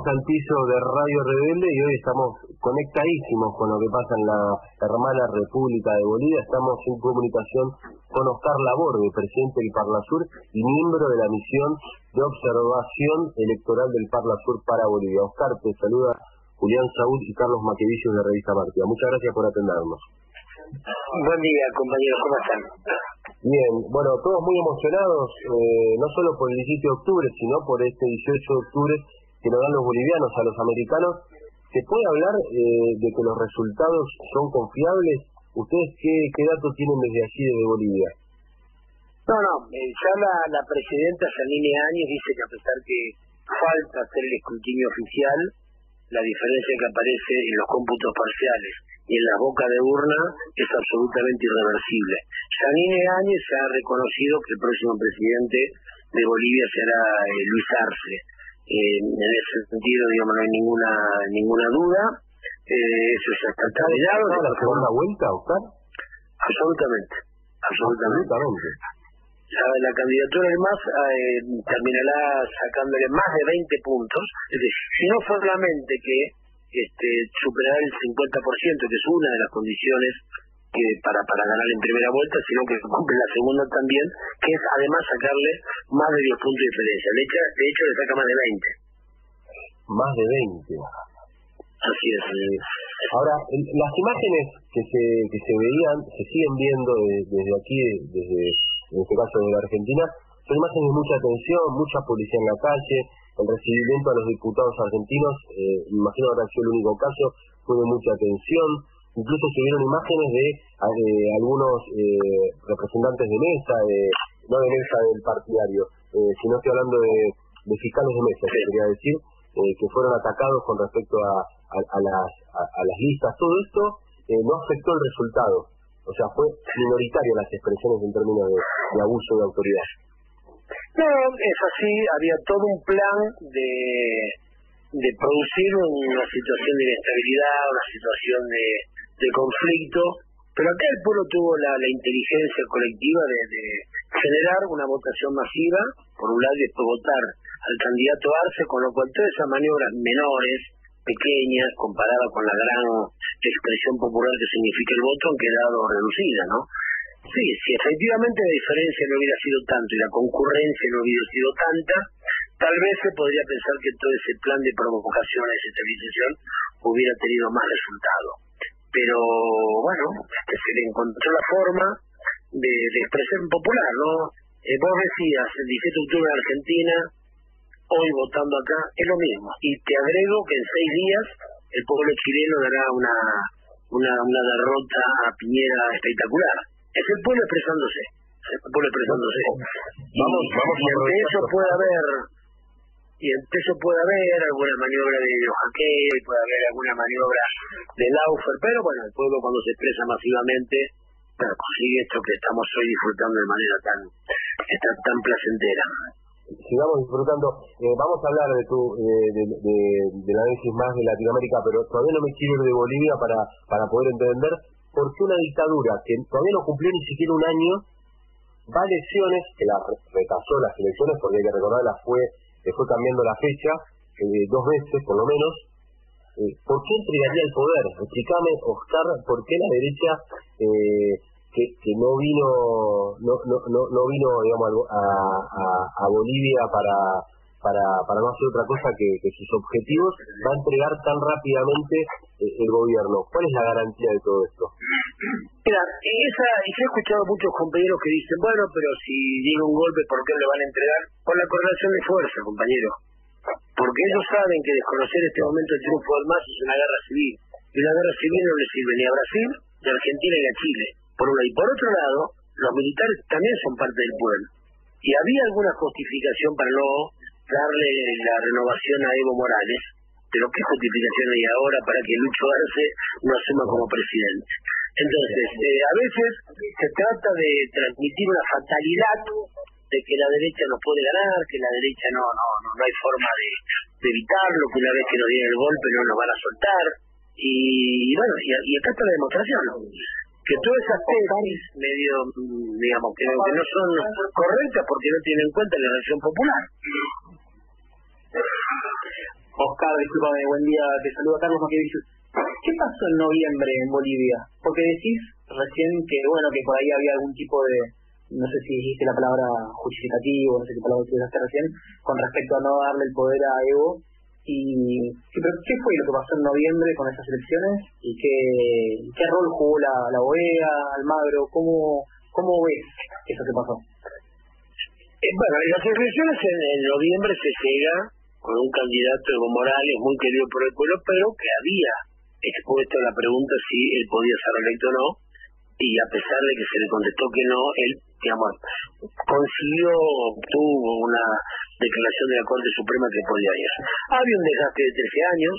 al piso de Radio Rebelde y hoy estamos conectadísimos con lo que pasa en la hermana República de Bolivia. Estamos en comunicación con Oscar Laborde, presidente del Parlasur y miembro de la misión de observación electoral del Parlasur para Bolivia. Oscar, te saluda Julián Saúl y Carlos Maquevillos de Revista Partida. Muchas gracias por atendernos. Buen día, compañeros, ¿cómo están? Bien, bueno, todos muy emocionados, no solo por el 17 de octubre, sino por este 18 de octubre que nos dan los bolivianos a los americanos. ¿Se puede hablar de que los resultados son confiables? ¿Ustedes qué datos tienen desde allí, desde Bolivia? No, ya la presidenta Yanine Áñez dice que a pesar que falta hacer el escrutinio oficial, la diferencia que aparece en los cómputos parciales y en la boca de urna es absolutamente irreversible. Yanine Áñez se ha reconocido que el próximo presidente de Bolivia será Luis Arce. En ese sentido, digamos, no hay ninguna duda. Eso ya está terminado. ¿La segunda vuelta, Oscar? Absolutamente. La candidatura del MAS terminará sacándole más de 20 puntos. Es decir, si no solamente que superar el 50%, que es una de las condiciones para ganar en primera vuelta, sino que cumple la segunda también, que es además sacarle más de 10 puntos de diferencia. De hecho, le saca más de 20. Más de 20. Así es. Ahora, las imágenes que se veían, se siguen viendo desde aquí, en este caso desde la Argentina, son imágenes de mucha tensión, mucha policía en la calle, el recibimiento a los diputados argentinos, imagino que ha sido el único caso, fue de mucha tensión. Incluso se vieron imágenes de algunos representantes de mesa, no de mesa del partidario, sino estoy hablando de fiscales de mesa, que quería decir, que fueron atacados con respecto a las listas. Todo esto no afectó el resultado, o sea, fue minoritario las expresiones en términos de abuso de autoridad. No, es así, había todo un plan de producir una situación de inestabilidad, una situación de conflicto, pero acá el pueblo tuvo la inteligencia colectiva de generar una votación masiva, por un lado, y después votar al candidato Arce, con lo cual todas esas maniobras menores, pequeñas, comparadas con la gran expresión popular que significa el voto, han quedado reducidas, ¿no? Sí, si efectivamente la diferencia no hubiera sido tanto y la concurrencia no hubiera sido tanta, tal vez se podría pensar que todo ese plan de provocación y desestabilización hubiera tenido más resultado. Pero bueno, se le encontró la forma de expresión popular, ¿no? Vos decías, el 17 de octubre en Argentina, hoy votando acá, es lo mismo. Y te agrego que en 6 días el pueblo chileno dará una derrota a Piñera espectacular. Es el pueblo expresándose. Vamos, y ante eso puede haber alguna maniobra de hackeo, puede haber alguna maniobra de Laufer, pero bueno, el pueblo cuando se expresa masivamente consigue esto que estamos hoy disfrutando de manera tan placentera. Sigamos disfrutando. Vamos a hablar del análisis más de Latinoamérica, pero todavía no me quiero ir de Bolivia para poder entender por qué una dictadura que todavía no cumplió ni siquiera un año va a elecciones, que la retrasó las elecciones porque hay que recordarlas, fue cambiando la fecha 2 veces por lo menos. ¿Por qué entregaría el poder? Explícame, Oscar, por qué la derecha que no vino digamos a Bolivia para no hacer otra cosa que sus objetivos, va a entregar tan rápidamente el gobierno. ¿Cuál es la garantía de todo esto? Mira, yo he escuchado muchos compañeros que dicen, bueno, pero si llega un golpe, ¿por qué le van a entregar? Por la correlación de fuerza, compañero. Porque ellos saben que desconocer este momento el triunfo del MAS es una guerra civil. Y una guerra civil no le sirve ni a Brasil, ni a Argentina, ni a Chile. Por un lado. Y por otro lado, los militares también son parte del pueblo. Y había alguna justificación para no darle la renovación a Evo Morales, pero ¿qué justificación hay ahora para que Lucho Arce no asuma como presidente? Entonces, a veces se trata de transmitir una fatalidad de que la derecha no puede ganar, que la derecha no hay forma de evitarlo, que una vez que nos dieron el golpe no nos van a soltar. Y bueno, y acá está la demostración, ¿no? Que todas esas tesis medio, digamos, que no son correctas porque no tienen en cuenta la reacción popular. Oscar, discúlpame, buen día, te saluda Carlos Maquevicius. ¿Qué pasó en noviembre en Bolivia? Porque decís recién que, bueno, que por ahí había algún tipo de, no sé si dijiste la palabra justificativo, no sé qué palabra utilizaste recién, con respecto a no darle el poder a Evo. Pero ¿qué fue lo que pasó en noviembre con esas elecciones? ¿Y qué rol jugó la OEA, Almagro? ¿Cómo ves eso que pasó? Bueno, las elecciones en noviembre se llega con un candidato Evo Morales muy querido por el pueblo, pero que había expuesto la pregunta si él podía ser electo o no, y a pesar de que se le contestó que no, él, digamos, obtuvo una declaración de la Corte Suprema que podía ir. Había un desgaste de 13 años,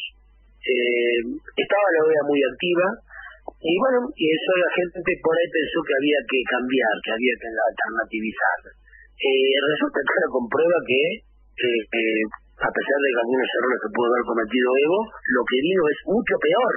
estaba la OEA muy activa, y bueno, y eso la gente por ahí pensó que había que cambiar, que había que alternativizar. Resulta que ahora comprueba que a pesar de que algunos errores que pudo haber cometido Evo, lo que vino es mucho peor.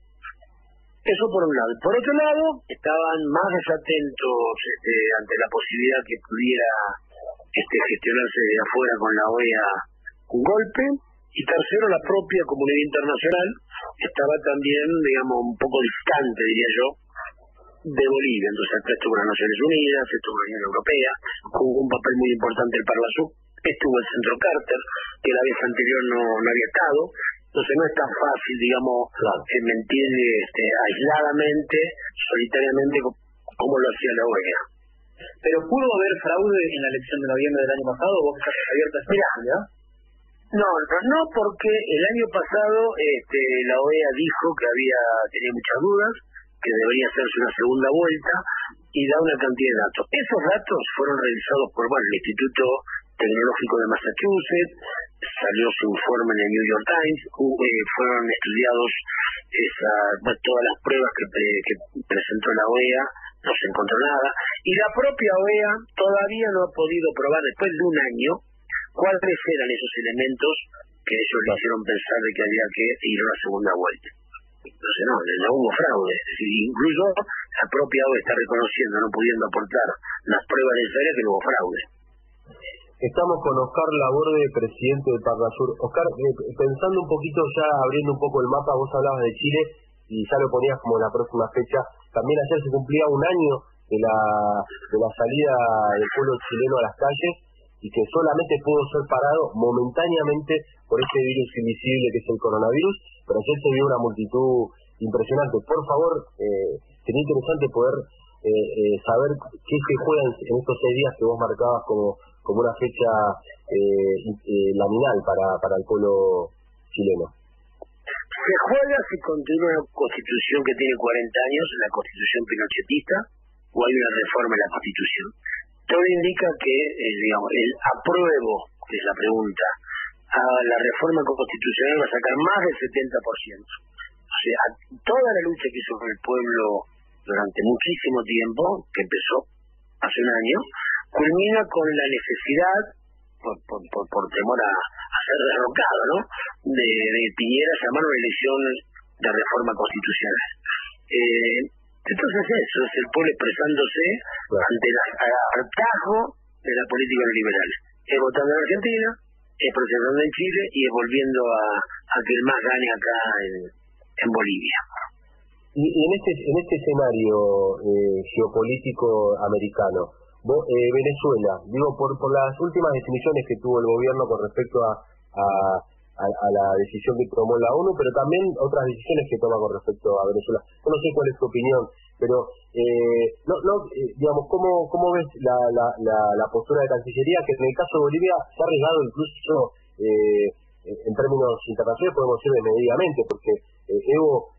Eso por un lado. Por otro lado, estaban más desatentos ante la posibilidad que pudiera gestionarse de afuera con la OEA un golpe. Y tercero, la propia comunidad internacional estaba también, digamos, un poco distante, diría yo, de Bolivia. Entonces acá estuvo las Naciones Unidas, estuvo la Unión Europea, jugó un papel muy importante el Parlasur, estuvo el Centro Carter, que la vez anterior no había estado. Entonces no es tan fácil, digamos, mentir aisladamente, solitariamente, como lo hacía la OEA. ¿Pero pudo haber fraude en la elección de noviembre del año pasado? ¿Vos estás abierta a esa posibilidad? No, porque el año pasado la OEA dijo que tenía muchas dudas, que debería hacerse una segunda vuelta, y da una cantidad de datos. Esos datos fueron revisados por el Instituto Tecnológico de Massachusetts, salió su informe en el New York Times, fueron estudiados todas las pruebas que presentó la OEA, no se encontró nada, y la propia OEA todavía no ha podido probar, después de un año, cuáles eran esos elementos que ellos le hicieron pensar de que había que ir a una segunda vuelta. Entonces no hubo fraude, es decir, incluso la propia OEA está reconociendo, no pudiendo aportar las pruebas necesarias, que no hubo fraude. Estamos con Oscar Laborde, presidente de Parlasur. Oscar, pensando un poquito ya, abriendo un poco el mapa, vos hablabas de Chile y ya lo ponías como en la próxima fecha. También ayer se cumplía un año de la salida del pueblo chileno a las calles y que solamente pudo ser parado momentáneamente por este virus invisible que es el coronavirus, pero ayer se vio una multitud impresionante. Por favor, sería interesante poder saber qué se juega en estos 6 días que vos marcabas como una fecha laminal para el pueblo chileno. Se juega si continúa una constitución que tiene 40 años, la constitución pinochetista, o hay una reforma en la constitución. Todo indica que, el apruebo, que es la pregunta, a la reforma constitucional va a sacar más del 70%. O sea, toda la lucha que hizo el pueblo durante muchísimo tiempo, que empezó hace un año, culmina con la necesidad, por temor a ser derrocado, ¿no?, de Piñera llamar una elección de reforma constitucional. Entonces eso es el pueblo expresándose ante el hartazgo de la política neoliberal. Es votando en Argentina, es procesando en Chile y es volviendo a que el MAS gane acá en Bolivia. Y en este escenario geopolítico americano, Venezuela, digo, por las últimas definiciones que tuvo el gobierno con respecto a la decisión que tomó la ONU, pero también otras decisiones que toma con respecto a Venezuela. Yo no sé cuál es tu opinión, pero digamos, ¿cómo ves la postura de Cancillería, que en el caso de Bolivia se ha arriesgado incluso en términos internacionales, podemos decir desmedidamente, porque Evo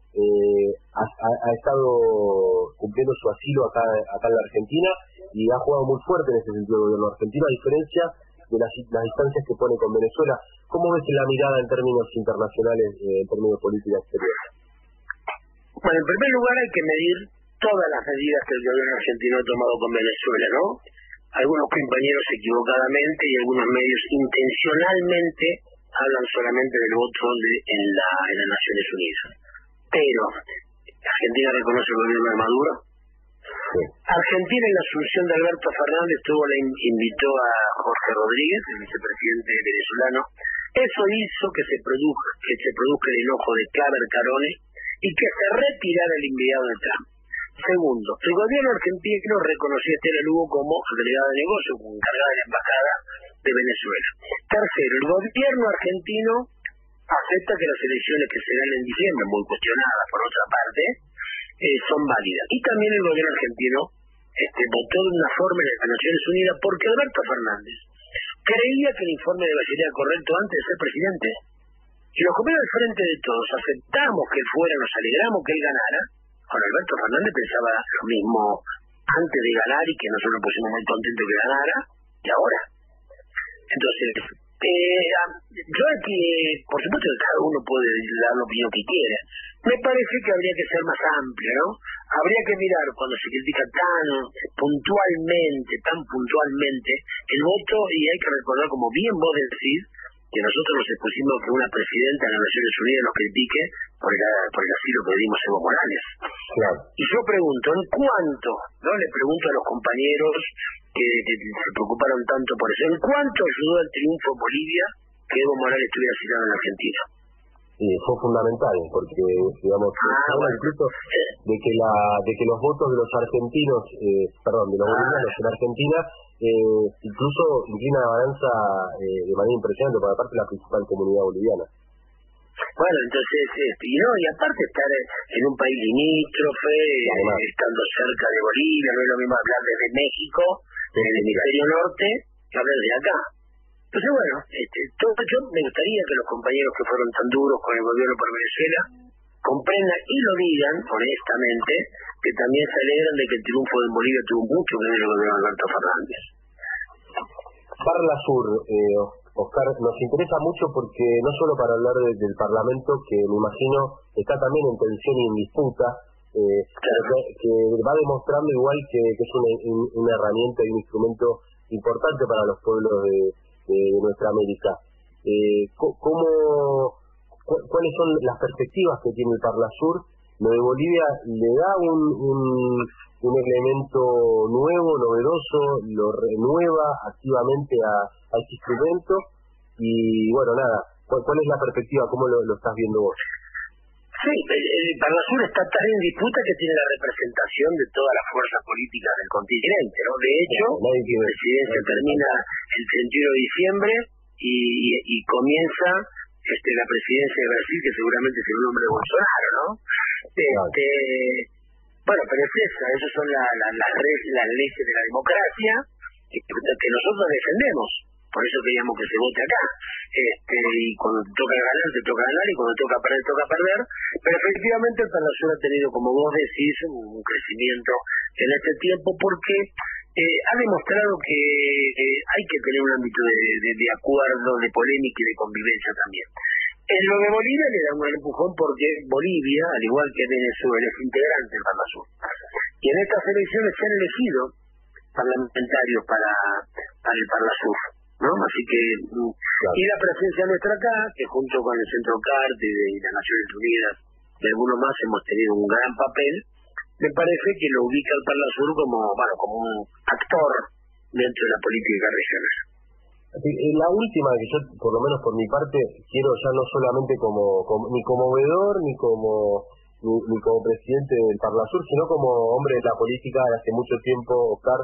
ha estado cumpliendo su asilo acá en la Argentina y ha jugado muy fuerte en ese sentido el gobierno argentino, a diferencia de las distancias que pone con Venezuela? ¿Cómo ves la mirada en términos internacionales, en términos de política exterior? Bueno, en primer lugar hay que medir todas las medidas que el gobierno argentino ha tomado con Venezuela, ¿no? Algunos compañeros equivocadamente y algunos medios intencionalmente hablan solamente del voto en las Naciones Unidas. Pero Argentina reconoce el gobierno de Maduro. Sí. Argentina, en la asunción de Alberto Fernández, invitó a Jorge Rodríguez, el vicepresidente venezolano, Eso hizo que se produzca el enojo de Claver Carone y que se retirara el enviado de Trump. Segundo, el gobierno argentino reconoció a Estela Lugo como agregada de negocio, como encargada de la embajada de Venezuela. Tercero, el gobierno argentino acepta que las elecciones que se dan en diciembre, muy cuestionadas por otra parte, son válidas. Y también el gobierno argentino votó de una forma en las Naciones Unidas porque Alberto Fernández creía que el informe de Bachelet era correcto antes de ser presidente. Y los compañeros del Frente de Todos aceptamos que él fuera, nos alegramos que él ganara. Ahora, Alberto Fernández pensaba lo mismo antes de ganar y que nosotros nos pusimos muy contentos que ganara, y ahora. Entonces, yo aquí, por supuesto que cada uno puede dar la opinión que quiera. Me parece que habría que ser más amplio, ¿no? Habría que mirar cuando se critica tan puntualmente el voto, y hay que recordar, como bien vos decís, que nosotros nos expusimos que una presidenta de las Naciones Unidas nos critique por el asilo que dimos a Evo Morales. Claro. Y yo pregunto, ¿en cuánto? ¿No? Le pregunto a los compañeros que se preocuparon tanto por eso, ¿en cuánto ayudó al triunfo en Bolivia que Evo Morales estuviera citado en Argentina? Fue fundamental, porque digamos incluso de que los votos de los argentinos, de los bolivianos en Argentina, incluso inclina la balanza de manera impresionante, porque aparte es la principal comunidad boliviana. Bueno, entonces, y aparte estar en un país limítrofe, estando cerca de Bolivia, no es lo mismo hablar desde México, en el hemisferio norte, que hablar desde acá. Entonces, bueno, yo me gustaría que los compañeros que fueron tan duros con el gobierno por Venezuela comprendan y lo digan honestamente, que también se alegran de que el triunfo de Bolivia tuvo mucho que ver con el gobierno de Alberto Fernández. Parla Sur, Oscar, nos interesa mucho porque no solo para hablar del Parlamento, que me imagino está también en tensión y en disputa, que va demostrando igual que es una herramienta y un instrumento importante para los pueblos de nuestra América. ¿Cuáles son las perspectivas que tiene el Parlasur? Lo de Bolivia le da un elemento nuevo, novedoso, lo renueva activamente a este instrumento, y bueno, nada, ¿cuál es la perspectiva? ¿Cómo lo estás viendo vos? Sí, el Parlasur está tan en disputa que tiene la representación de todas las fuerzas políticas del continente, ¿no? De hecho, la presidencia termina el 31 de diciembre y comienza la presidencia de Brasil, que seguramente es el nombre de Bolsonaro, ¿no? Bueno, pero es esas son las leyes de la democracia que nosotros defendemos. Por eso queríamos que se vote acá. Y cuando te toca ganar, y cuando te toca perder. Pero efectivamente el Parlasur ha tenido, como vos decís, un crecimiento en este tiempo, porque ha demostrado que hay que tener un ámbito de acuerdo, de polémica y de convivencia también. En lo de Bolivia le da un empujón porque Bolivia, al igual que Venezuela, es integrante del Parlasur. Y en estas elecciones se han elegido parlamentarios para el Parlasur, ¿no? Así que, claro. Y la presencia nuestra acá, que junto con el Centro CART y las Naciones Unidas y algunos más hemos tenido un gran papel, me parece que lo ubica el Parlasur como un actor dentro de la política regional. La última, que yo, por lo menos por mi parte, quiero ya no solamente ni como veedor, ni como presidente del Parlasur, sino como hombre de la política de hace mucho tiempo, Oscar,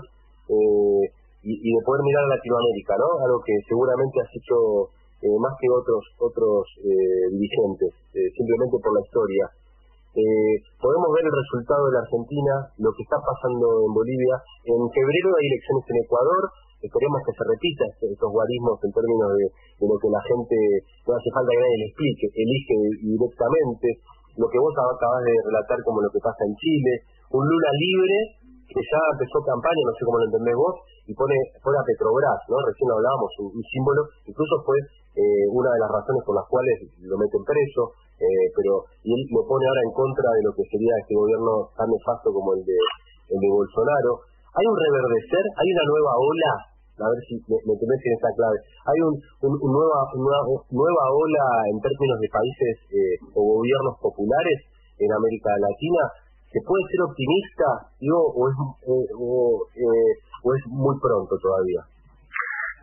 y de poder mirar a Latinoamérica, ¿no? Algo que seguramente has hecho más que otros dirigentes, simplemente por la historia. Podemos ver el resultado de la Argentina, lo que está pasando en Bolivia. En febrero hay elecciones en Ecuador, esperemos que se repita estos guarismos en términos de lo que la gente, no hace falta que nadie le explique, elige directamente. Lo que vos acabas de relatar como lo que pasa en Chile, un Lula libre que ya empezó campaña, no sé cómo lo entendés vos, y pone a Petrobras, ¿no? Recién hablábamos, un símbolo, incluso fue una de las razones por las cuales lo meten preso, y él lo pone ahora en contra de lo que sería este gobierno tan nefasto como el de Bolsonaro. Hay un reverdecer, hay una nueva ola, a ver si me tenés en esta clave, hay una nueva ola en términos de países o gobiernos populares en América Latina. ¿Se puede ser optimista, digo, o es muy pronto todavía?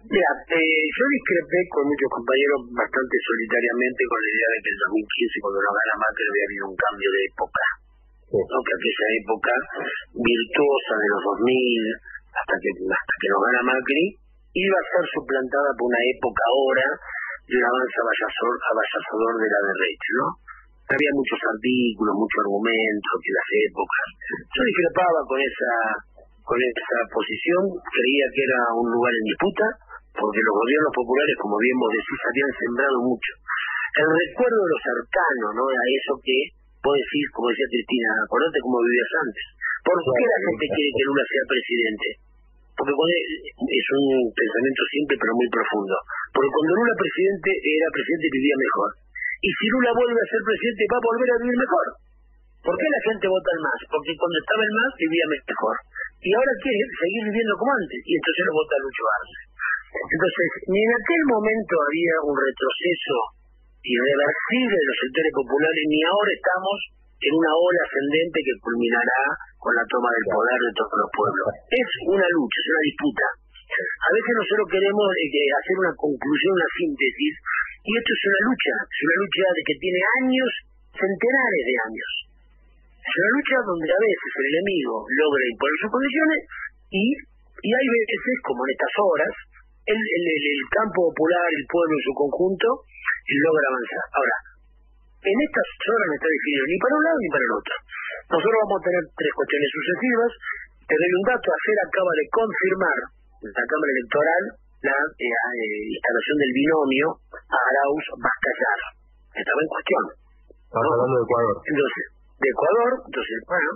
Mira, yo discrepé con muchos compañeros bastante solitariamente con la idea de que el 2015, cuando no gana Macri, había habido un cambio de época. Sí. ¿No? Que aquella época virtuosa de los 2000, hasta que nos gana Macri, iba a ser suplantada por una época ahora de un avance avasallador de la derecha, ¿no? Había muchos artículos, muchos argumentos que las épocas. Yo discrepaba con esa posición, creía que era un lugar en disputa, porque los gobiernos populares, como bien vos decís, habían sembrado mucho. El recuerdo de lo cercano, ¿no? A eso que vos decís, como decía Cristina, acordate cómo vivías antes. ¿Por qué la gente quiere que Lula sea presidente? Porque es un pensamiento simple pero muy profundo. Porque cuando Lula era presidente vivía mejor. Y si Lula vuelve a ser presidente va a volver a vivir mejor. ¿Por qué la gente vota al MAS? Porque cuando estaba el MAS vivía mejor. Y ahora quiere seguir viviendo como antes. Y entonces lo vota Lucho Arce. Entonces, ni en aquel momento había un retroceso irreversible de los sectores populares, ni ahora estamos en una ola ascendente que culminará con la toma del poder de todos los pueblos. Es una lucha, es una disputa. A veces nosotros queremos hacer una conclusión, una síntesis, y esto es una lucha de que tiene años, centenares de años. Es una lucha donde a veces el enemigo logra imponer sus condiciones y hay veces, como en estas horas, el campo popular, el pueblo en su conjunto, logra avanzar. Ahora, en estas horas no está definido ni para un lado ni para el otro. Nosotros vamos a tener tres cuestiones sucesivas. Te doy un dato: ayer acaba de confirmar la Cámara Electoral la instalación del binomio Arauz-Bastallar. Estaba en cuestión. Estamos hablando de Ecuador. Entonces, bueno,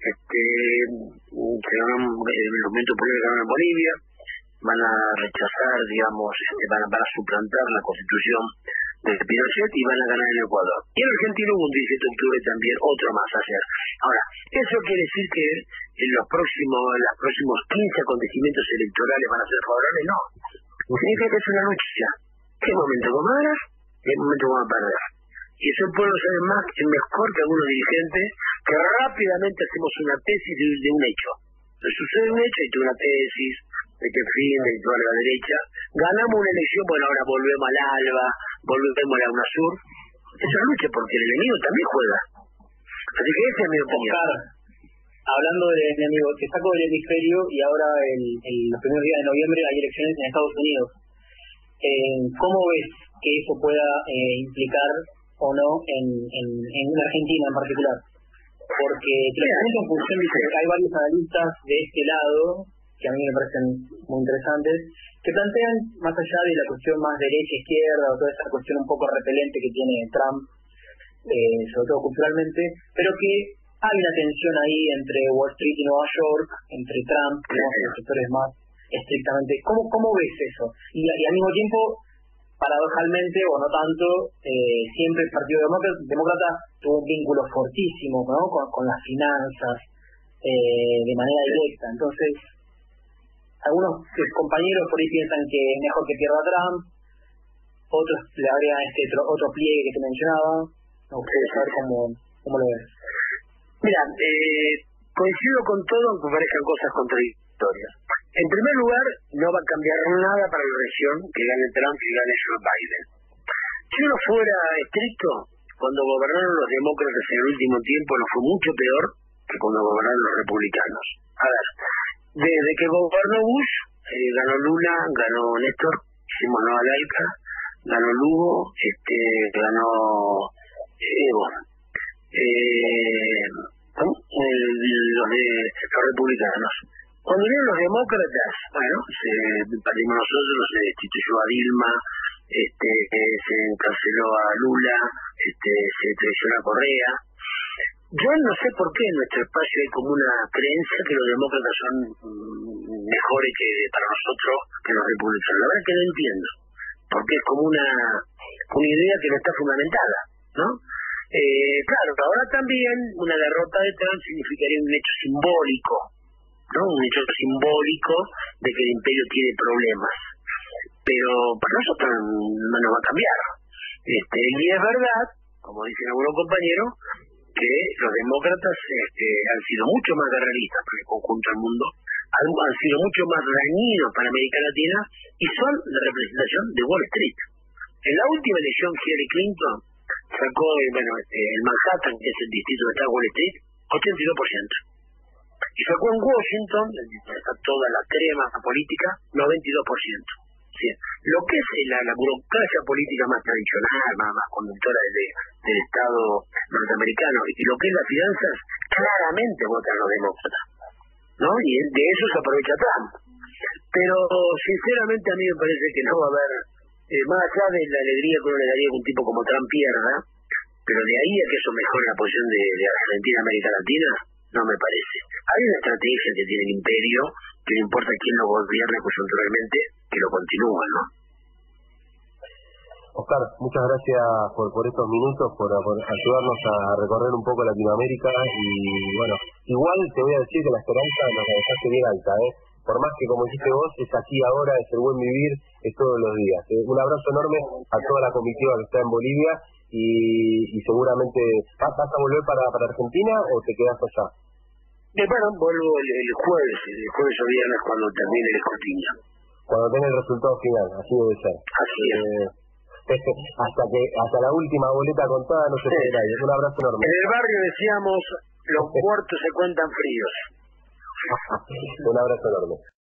se ganó el movimiento político que ganó en Bolivia, van a rechazar, digamos, van a suplantar la constitución de Pinochet y van a ganar en Ecuador. Y en Argentina hubo un 17 de octubre también, otro más ayer. Ahora, ¿eso quiere decir que en los próximos 15 acontecimientos electorales van a ser favorables? No. Significa que es una lucha. ¿Qué momento vamos a ganar? ¿Qué momento vamos a perder? Y eso el pueblo sabe más y mejor que algunos dirigentes que rápidamente hacemos una tesis de un hecho. Entonces sucede un hecho y tú una tesis de que fin, de toda la derecha, ganamos una elección, bueno, ahora volvemos al ALBA, volvemos a la UNASUR. Es una lucha porque el enemigo también juega. Así que ese es mi opinión. Oscar, hablando del enemigo, te saco del hemisferio y ahora los primeros días de noviembre hay elecciones en Estados Unidos. ¿Cómo ves que eso pueda implicar o no en Argentina en particular? Porque te lo pregunto en función de que hay varios analistas de este lado que a mí me parecen muy interesantes, que plantean, más allá de la cuestión más derecha-izquierda o toda esa cuestión un poco repelente que tiene Trump, sobre todo culturalmente, pero que hay una tensión ahí entre Wall Street y Nueva York, entre Trump y los sectores más estrictamente. ¿Cómo ves eso? Y al mismo tiempo, paradojalmente, o no tanto, siempre el Partido Demócrata tuvo un vínculo fortísimo, ¿no? con las finanzas, de manera directa. Entonces, algunos compañeros por ahí piensan que es mejor que pierda Trump, otros le agregan otro pliegue que te mencionaba. Me gustaría saber cómo lo ves. Mira, coincido con todo, aunque parezcan cosas contradictorias. En primer lugar, no va a cambiar nada para la región que gane Trump y gane Joe Biden. Si uno fuera estricto, cuando gobernaron los demócratas en el último tiempo no fue mucho peor que cuando gobernaron los republicanos. A ver, desde que gobernó Bush, ganó Lula, ganó Néstor, hicimos Nueva Laica, ganó Lugo, ganó Evo. Los republicanos. Cuando vinieron los demócratas, bueno, partimos nosotros, se destituyó a Dilma, se encarceló a Lula, se traicionó a Correa. Yo no sé por qué en nuestro espacio hay como una creencia que los demócratas son mejores que para nosotros que los republicanos. La verdad es que no entiendo, porque es como una idea que no está fundamentada, ¿no? Claro, ahora también una derrota de Trump significaría un hecho simbólico, ¿no? Un hecho simbólico de que el imperio tiene problemas, pero para nosotros no nos va a cambiar. Y es verdad, como dicen algunos compañeros, que los demócratas han sido mucho más guerreristas para el conjunto del mundo han sido mucho más dañinos para América Latina y son la representación de Wall Street. En la última elección, Hillary Clinton sacó el Manhattan, que es el distrito de Wall Street, 82%. Y sacó en Washington, está toda la crema política, 92%. Sí. Lo que es la burocracia política más tradicional, más conductora del Estado norteamericano, y lo que es las finanzas, claramente votan los demócratas, ¿no? Y de eso se aprovecha Trump. Pero sinceramente a mí me parece que no va a haber, más allá de la alegría que uno le daría que un tipo como Trump pierda, pero de ahí a que eso mejore la posición de Argentina y América Latina, no me parece. Hay una estrategia que tiene el imperio, que no importa quién lo gobierne coyunturalmente, que lo continúa, ¿no? Oscar, muchas gracias por estos minutos, por ayudarnos a recorrer un poco Latinoamérica y bueno, igual te voy a decir que la esperanza nos la dejaste bien alta, por más que como dijiste vos, es aquí ahora, es el buen vivir, es todos los días. Un abrazo enorme a toda la comitiva que está en Bolivia y seguramente ¿vas a volver para Argentina o te quedas allá? Bueno, vuelvo el jueves o viernes cuando termine el escrutinio. Cuando tenga el resultado final, así debe ser. Así es. Hasta la última boleta contada no se espera. Un abrazo enorme. En el barrio decíamos, los muertos se cuentan fríos. Un abrazo enorme.